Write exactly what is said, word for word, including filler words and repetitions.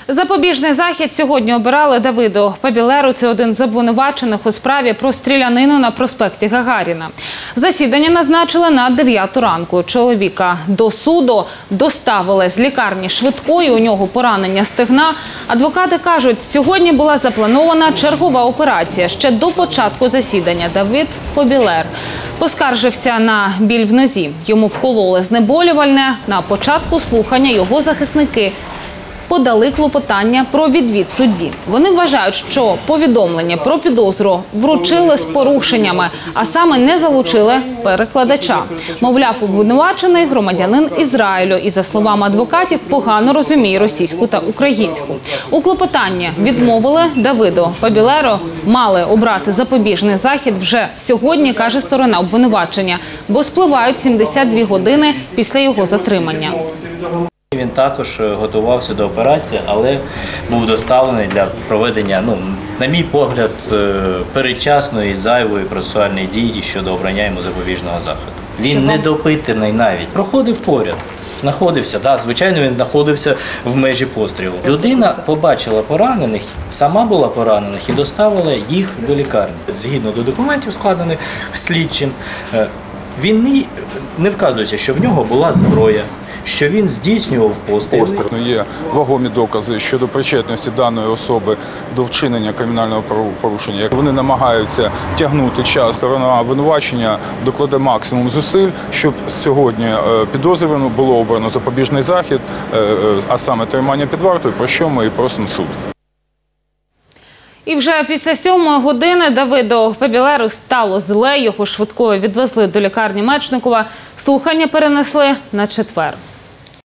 Запобіжний захід сьогодні обирали Давиду Пабілеру. Це один з обвинувачених у справі про стрілянину на проспекті Гагаріна. Засідання назначили на дев'яту ранку. Чоловіка до суду доставили з лікарні швидкої, у нього поранення стегна. Адвокати кажуть, сьогодні була запланована чергова операція. Ще до початку засідання Давид Пабілер поскаржився на біль в нозі. Йому вкололи знеболювальне. На початку слухання його захисники подали клопотання про відвід судді. Вони вважають, що повідомлення про підозру вручили з порушеннями, а саме не залучили перекладача. Мовляв, обвинувачений громадянин Ізраїлю і, за словами адвокатів, погано розуміє російську та українську. У клопотанні відмовили Давиду Пабілеру, мали обрати запобіжний захід вже сьогодні, каже сторона обвинувачення, бо спливають сімдесят дві години після його затримання. Він також готувався до операції, але був доставлений для проведення, ну, на мій погляд, передчасної зайвої процесуальної дії щодо обрання йому запобіжного заходу. Він не допитаний навіть, проходив поряд, знаходився, да, звичайно, він знаходився в межі пострілу. Людина побачила поранених, сама була поранених і доставила їх до лікарні. Згідно до документів, складених слідчим, він не, не вказується, що в нього була зброя, що він здійснював постріли. Є вагомі докази щодо причетності даної особи до вчинення кримінального правопорушення. Вони намагаються тягнути час. Сторона обвинувачення докладе максимум зусиль, щоб сьогодні підозрюваному було обрано запобіжний захід, а саме тримання під вартою, про що ми і просимо суд. І вже після сьомої години Давиду Пабілеру стало зле, його швидкою відвезли до лікарні Мечникова. Слухання перенесли на четвер.